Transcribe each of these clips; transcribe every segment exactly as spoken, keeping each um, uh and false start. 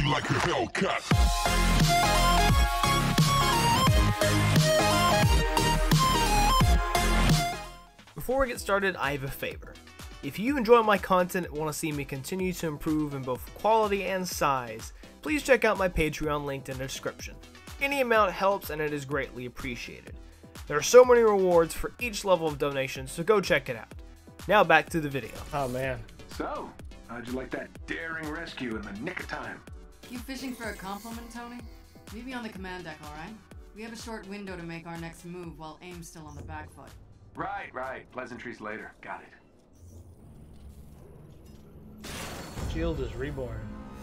like a Hellcat. Before we get started, I have a favor. If you enjoy my content and want to see me continue to improve in both quality and size, please check out my Patreon linked in the description. Any amount helps and it is greatly appreciated. There are so many rewards for each level of donation, so go check it out. Now back to the video. Oh man. So, how'd you like that daring rescue in the nick of time? You fishing for a compliment, Tony? Meet me on the command deck, alright? We have a short window to make our next move while AIM's still on the back foot. Right, right. Pleasantries later. Got it. Shield is reborn.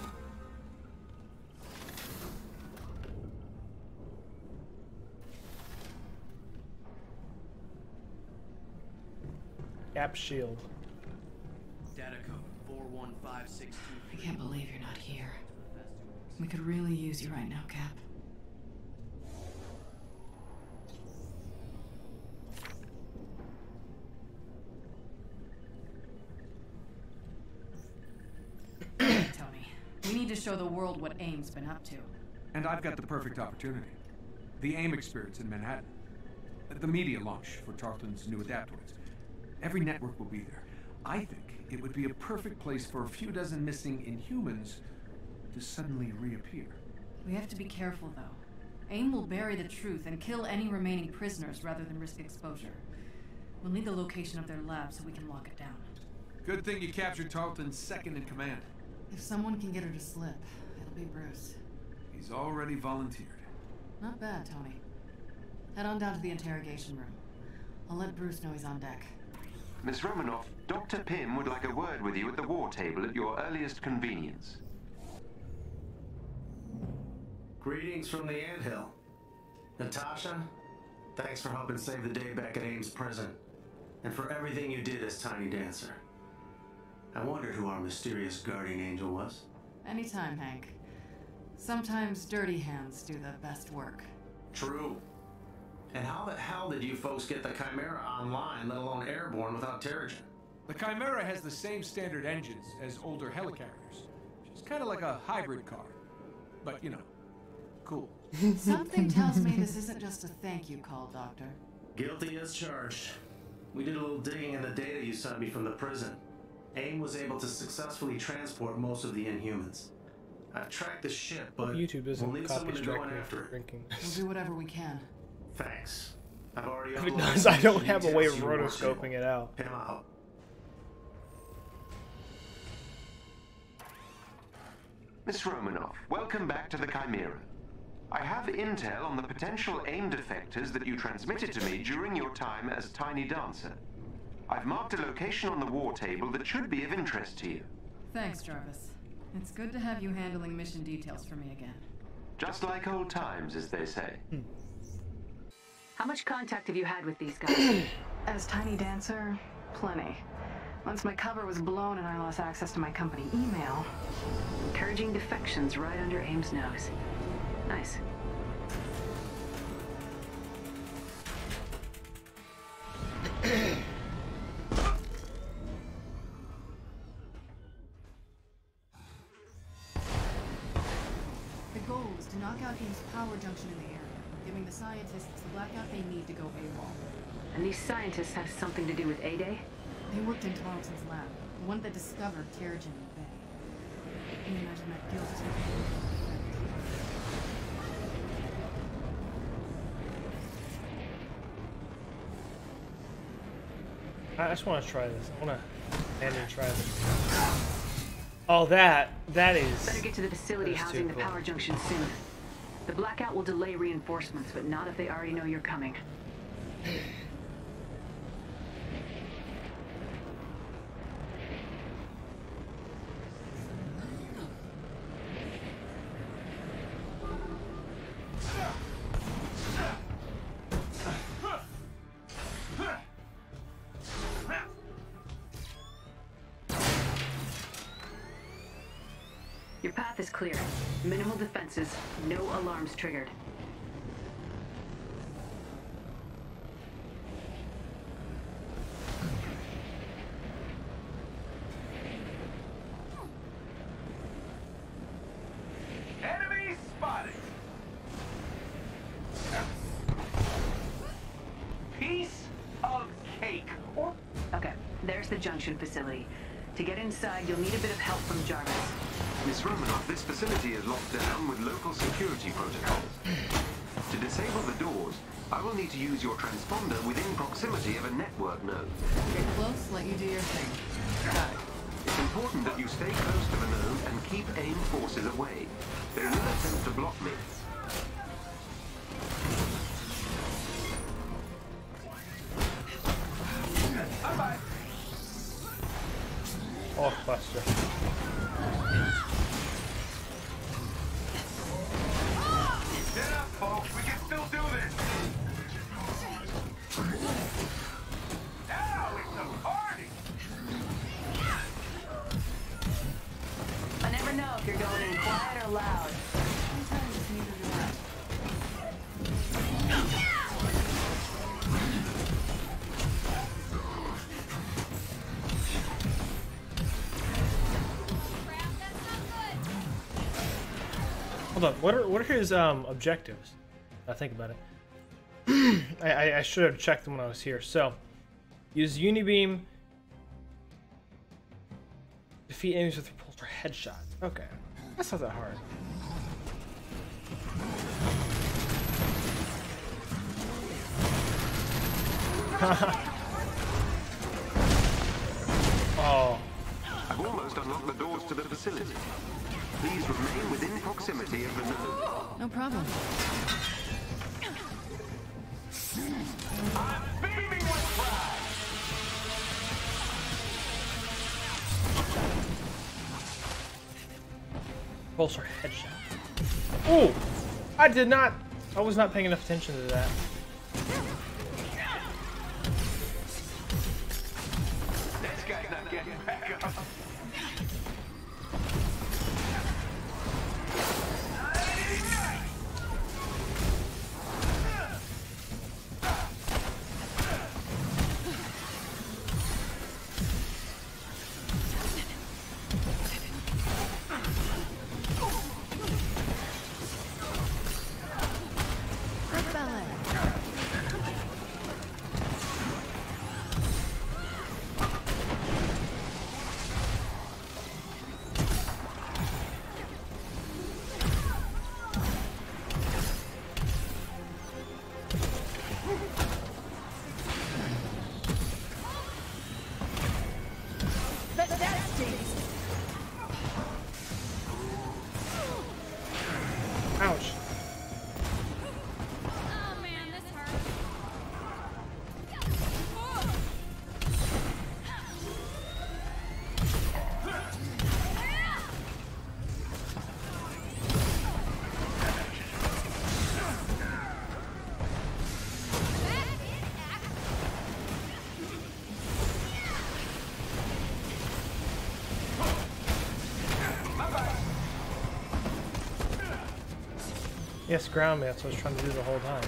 Cap shield. Data code four one five six two. I can't believe you're not here. We could really use you right now, Cap. Tony, we need to show the world what AIM's been up to. And I've got the perfect opportunity. The AIM experience in Manhattan. The media launch for Tarleton's new adaptoids. Every network will be there. I think it would be a perfect place for a few dozen missing Inhumans to suddenly reappear. We have to be careful, though. AIM will bury the truth and kill any remaining prisoners rather than risk exposure. We'll need the location of their lab so we can lock it down. Good thing you captured Tarleton's second in command. If someone can get her to slip, it'll be Bruce. He's already volunteered. Not bad, Tony. Head on down to the interrogation room. I'll let Bruce know he's on deck. Miss Romanoff, Doctor Pym would like a word with you at the war table at your earliest convenience. Greetings from the anthill. Natasha, thanks for helping save the day back at Ames prison, and for everything you did as Tiny Dancer. I wondered who our mysterious guardian angel was. Anytime, Hank. Sometimes dirty hands do the best work. True. And how the hell did you folks get the Chimera online, let alone airborne, without Terrigen? The Chimera has the same standard engines as older helicarriers. She's kind of like a hybrid car. But, you know, cool. Something tells me this isn't just a thank you call, Doctor. Guilty as charged. We did a little digging in the data you sent me from the prison. AIM was able to successfully transport most of the Inhumans. I've tracked the ship, but YouTube isn't we'll need someone copies to go in directly after for it. drinking. We'll do whatever we can. Thanks. I've already If it uploaded does, I don't the have a way of details you were rotoscoping it out. Him out. Miss Romanoff, welcome back to the Chimera. I have intel on the potential AIM defectors that you transmitted to me during your time as Tiny Dancer. I've marked a location on the war table that should be of interest to you. Thanks, Jarvis. It's good to have you handling mission details for me again. Just like old times, as they say. Hmm. How much contact have you had with these guys? As Tiny Dancer, plenty. Once my cover was blown and I lost access to my company email. Encouraging defections right under AIM's nose. Nice. The goal is to knock out AIM's power junction in the area, giving the scientists the blackout they need to go AWOL. And these scientists have something to do with A-Day? They worked in Tarleton's lab, the one that discovered Terrigen in the bay. Can you imagine that guilt is I just want to try this. I want to and then try this. Oh, that that is. Better get to the facility housing the cool. power junction soon. The blackout will delay reinforcements, but not if they already know you're coming. Your path is clear. Minimal defenses, no alarms triggered. There's the junction facility. To get inside, you'll need a bit of help from Jarvis. Miss Romanoff, this facility is locked down with local security protocols. To disable the doors, I will need to use your transponder within proximity of a network node. Get close, let you do your thing. Got it. It's important that you stay close to the node and keep AIM forces away. They will attempt to block me. Bye-bye. Oh, Buster. Get up, folks. We can still do this. Now it's a party. I never know if you're going in quiet or loud. Sometimes it's neither do I. Hold on. What are what are his um objectives? I think about it. I, I I should have checked them when I was here. So, use Unibeam. Defeat enemies with repulsor headshots. Okay, that's not that hard. Oh. I've almost unlocked the doors to the facility. Please remain within proximity of the node. No problem. I'm beaming with pride. Repulsor headshot. Oh, I did not. I was not paying enough attention to that. This guy's not getting back up. Ouch. Oh man, this hurts. Yes, ground me. That's what I was trying to do the whole time.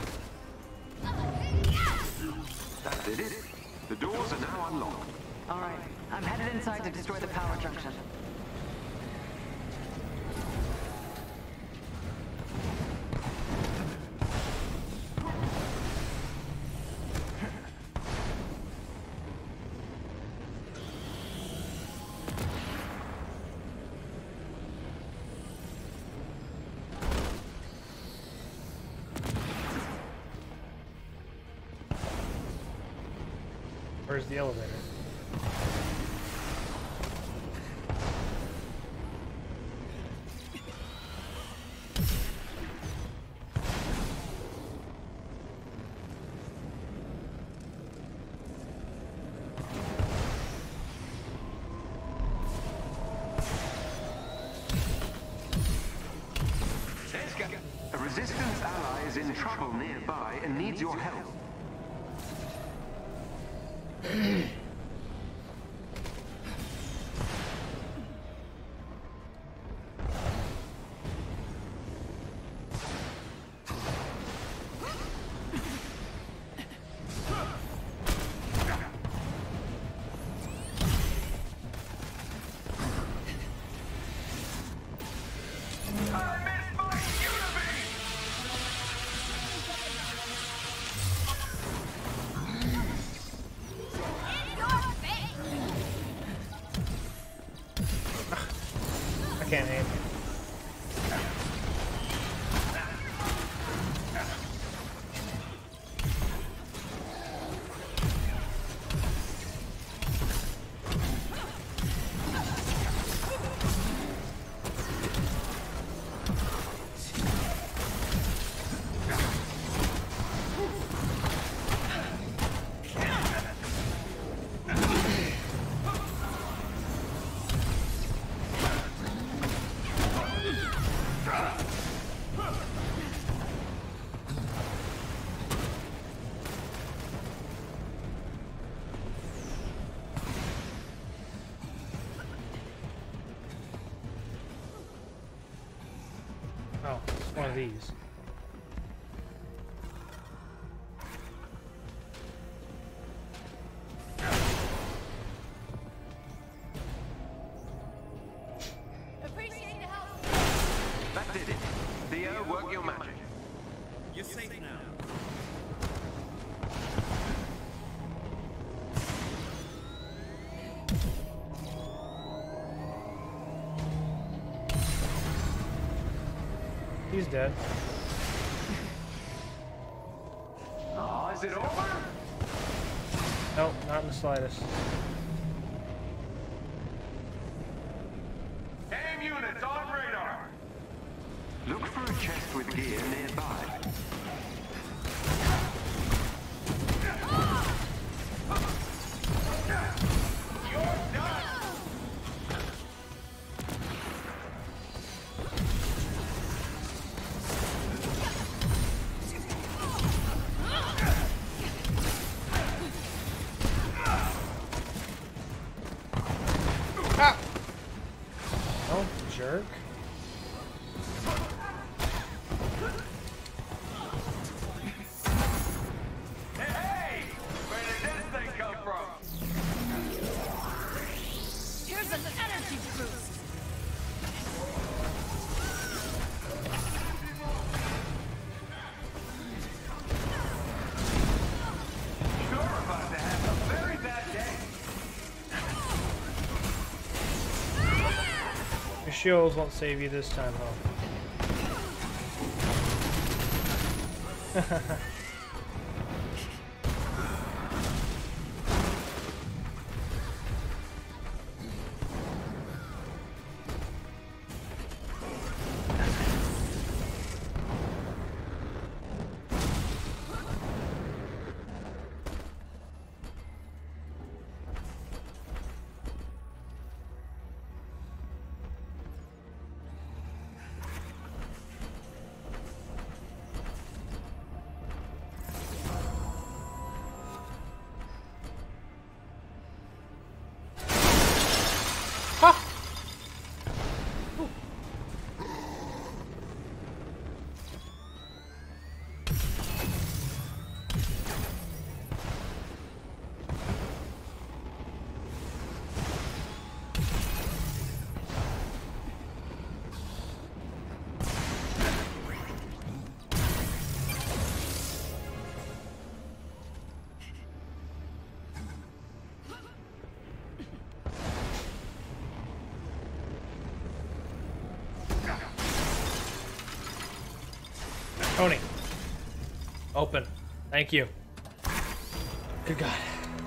That did it. The doors are now unlocked. All right, I'm headed inside to destroy the power junction. Where's the elevator? A resistance ally is in trouble nearby and needs your help. Oh, it's one of these. That did it. Theo, work your magic. You're safe now. He's dead. Oh, is it over? Nope, not in the slightest. AIM units on radar. Look for a chest with gear nearby. Oh, jerk. Hey, where did this thing come from? Here's an energy boost. You're about to have a very bad day. Your shields won't save you this time, huh? Tony. Open. Thank you. Good God.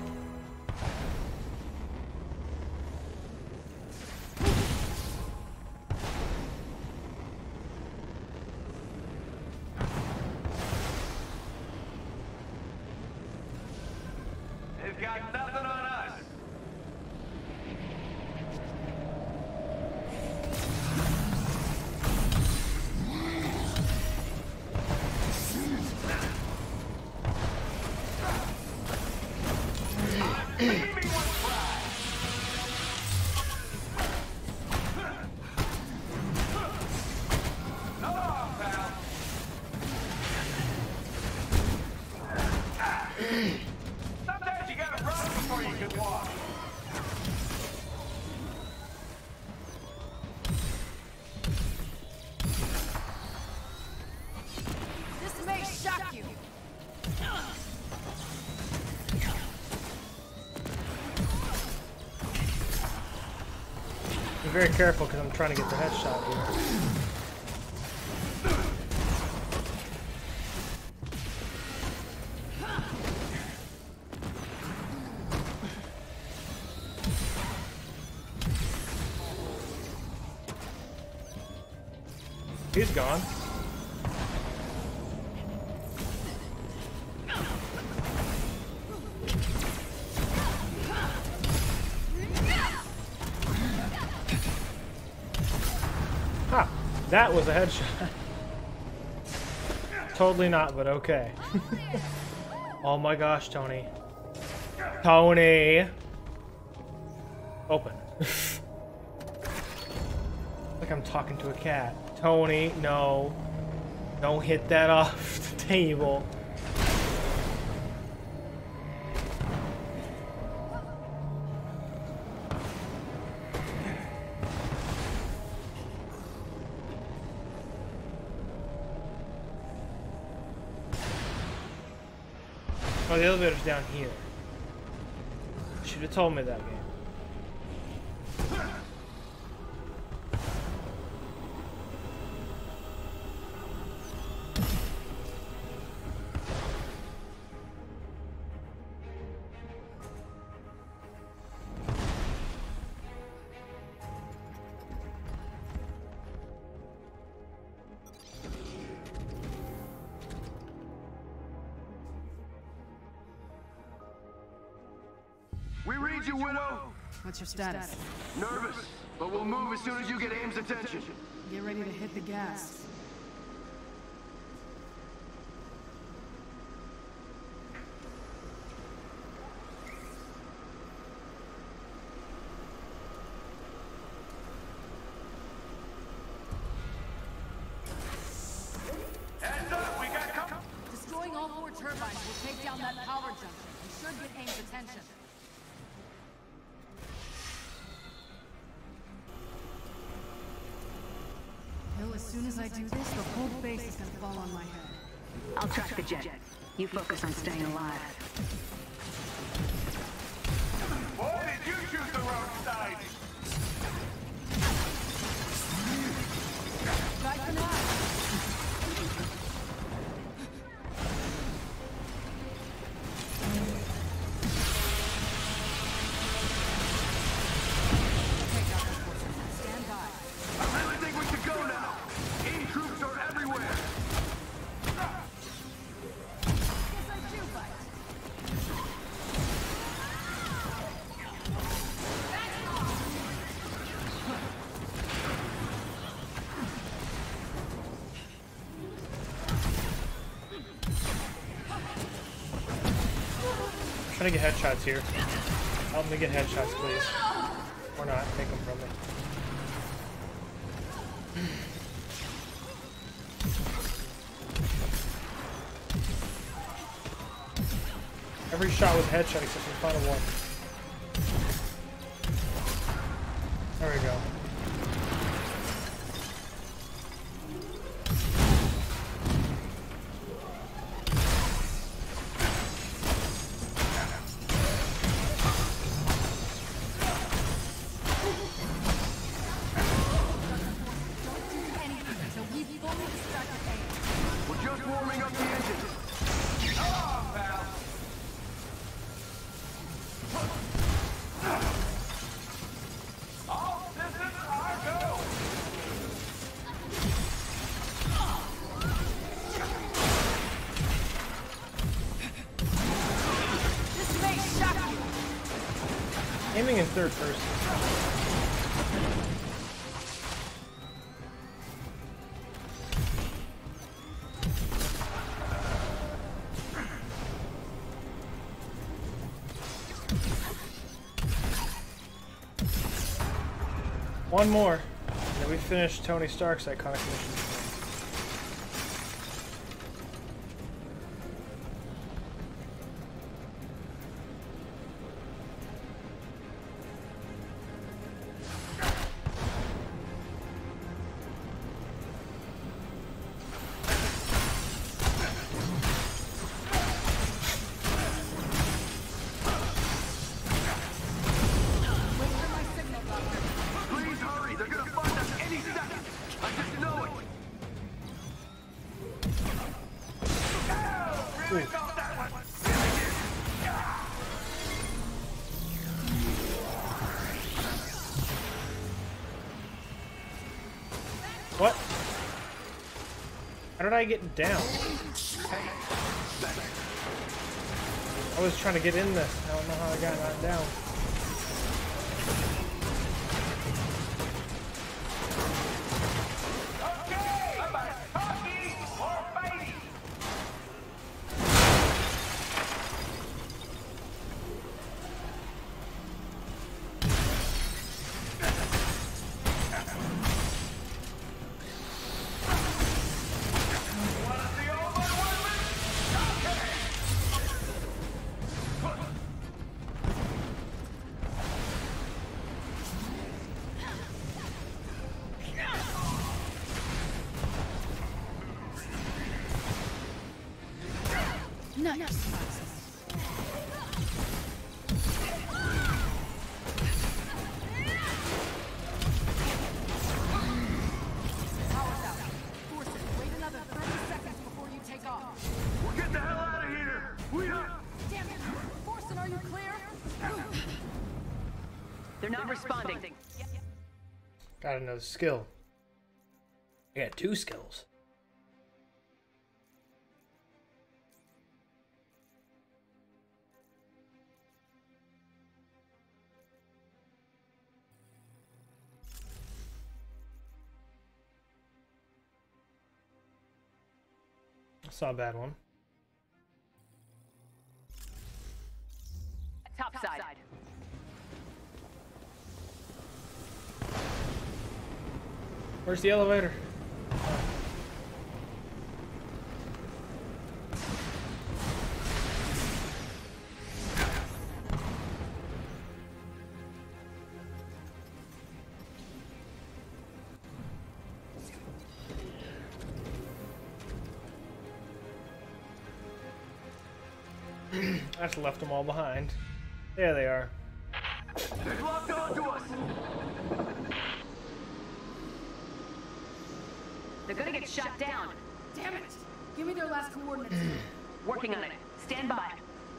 They've got nothing on us. Sometimes you gotta run before you can walk. This may shock you. Be very careful because I'm trying to get the headshot here. He's gone. Ha! That was a headshot. Totally not, but okay. Oh my gosh, Tony. Tony! Open. Like I'm talking to a cat. Tony, no. Don't hit that off the table. Oh, the elevator's down here. Should have told me that game. We read you, Widow! What's your status? Nervous, but we'll move as soon as you get Aim's attention. Get ready to hit the gas. Heads up, we got company! Destroying all four turbines will take down that power junction and should get Aim's attention. Hill, as soon as I do this, the whole base is gonna fall on my head. I'll track the jet. You focus on staying alive. Why did you choose the wrong side? Try for now. Stand by. I really think we should go now. Aim troops are everywhere. Guess I do fight. Trying to get headshots here. Help me get headshots, please. Or not, take them from me. Every shot was a headshot except for the final one. There we go. We're just warming up the engine. Ah, pal. All systems are go. This may shock you. Aiming in third person. One more, and then we finish Tony Stark's iconic mission. Wait for my signal, Doctor. Please hurry. They're gonna find us any second. I just know it. Oh, really felt that one. What? How did I get down? I was trying to get in this. I don't know how I got knocked down. Okay, I'm a talkie or fighty. Nice. Power's out. Force it. Wait another thirty seconds before you take off. We'll get the hell out of here! We are... Damn it! Forsen, are you clear? They're not responding. Got another skill. I got two skills. That's not a bad one. Top side. Where's the elevator? I just left them all behind. There they are. They've locked onto us! They're gonna get shot down. Damn it! Give me their last coordinates. Working on it. Stand by.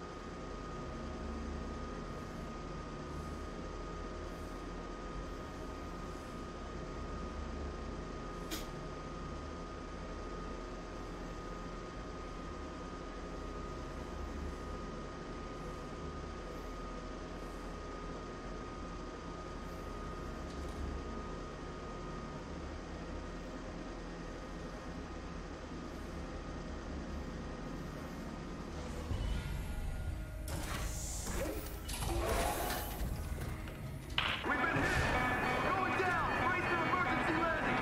We've been hit! Going down! Brace for emergency landing!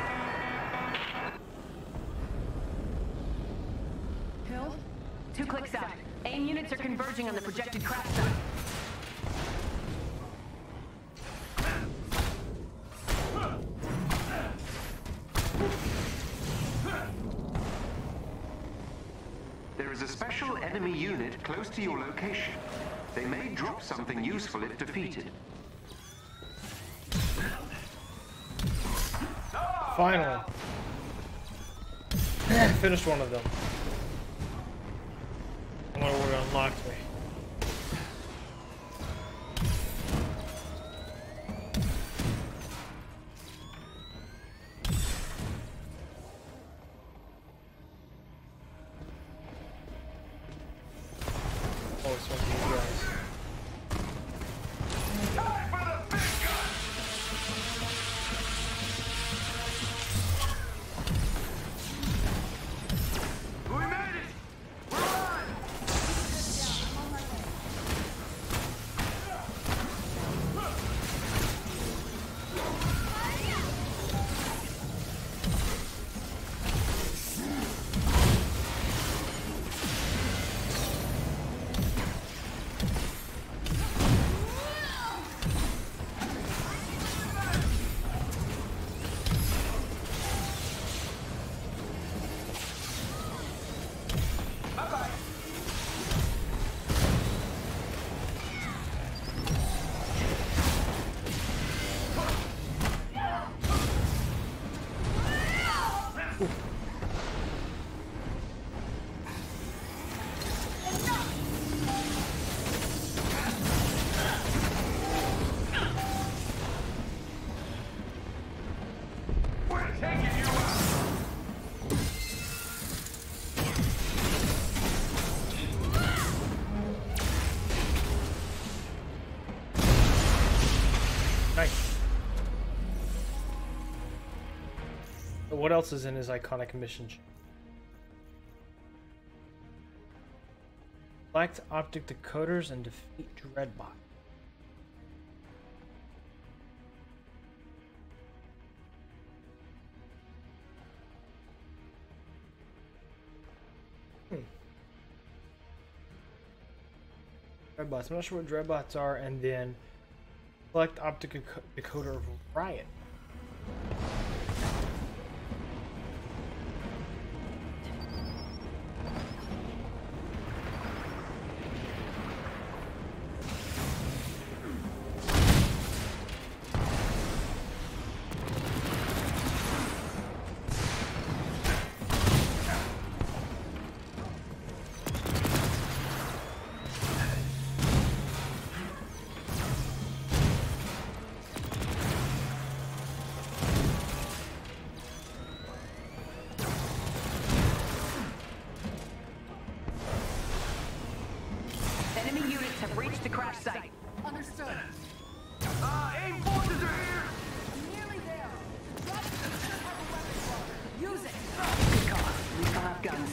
Hill? Two clicks out. AIM units are converging on the projected crash site. There is a special enemy unit close to your location. They may drop something useful if defeated. Finally. Finished one of them. I wonder what unlocked me. Oh, it's one of these guys. We made it! We're alive! We're taking you out! Nice. But what else is in his iconic mission? Select optic decoders and defeat Dreadbot. Hmm. Dreadbots. I'm not sure what Dreadbots are, and then select optic deco- decoder of Riot. guns.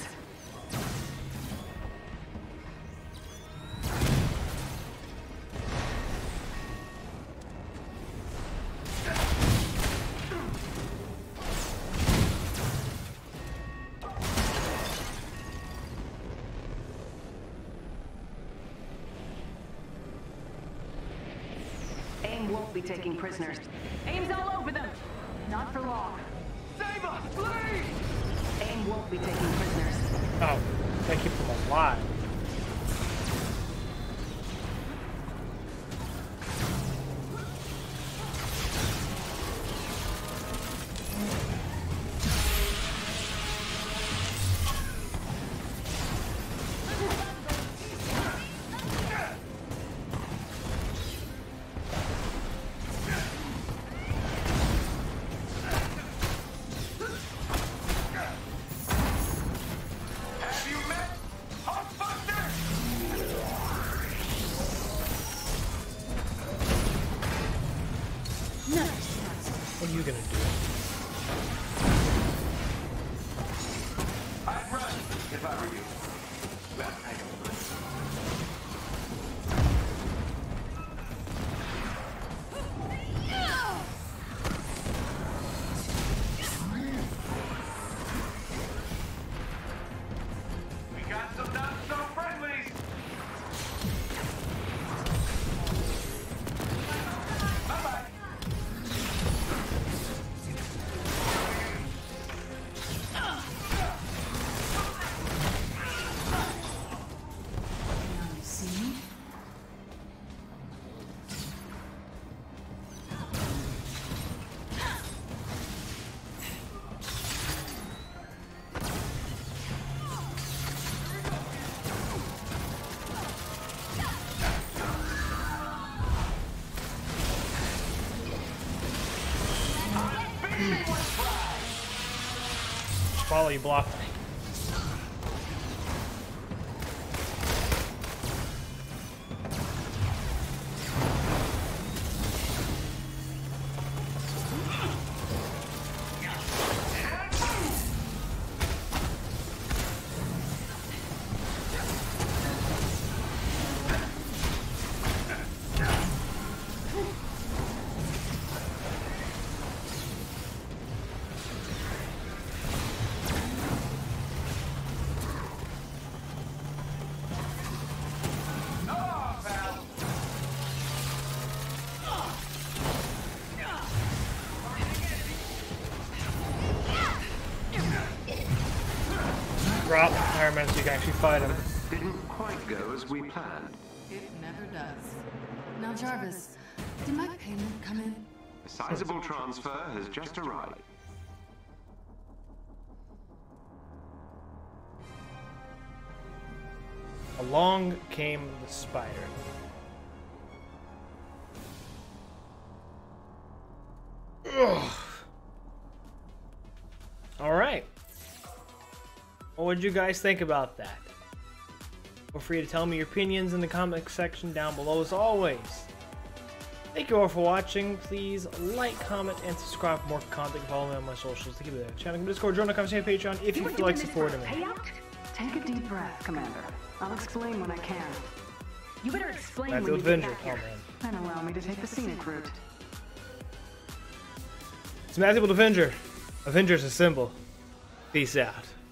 AIM won't be taking prisoners. AIM's all over them. Not for long. Save us, please! AIM won't be taking prisoners. Oh, that keeps them alive. Have you met Hulkbuster? What are you gonna do? I'd run if I were you. Well, I don't mind. We got some not so friendlies. Bye-bye. Now you see me? Follow you blocked me. Drop Iron Man so you can actually fight him. Didn't quite go as we planned. It never does. Now, Jarvis, did my payment come in? A sizable transfer has just arrived. Along came the spider. Ugh. All right. What would you guys think about that? Feel free to tell me your opinions in the comment section down below as always. Thank you all for watching. Please like, comment, and subscribe for more content. Follow me on my socials to keep it there. Channel, Discord, join the conversation Patreon if you feel like supporting me. Take a deep breath, Commander. I'll explain when I can. You better explain Matthew when you get Avenger, back here. oh, And allow me to take the scenic route. It's Matthew Avenger. Avengers a symbol. Peace out.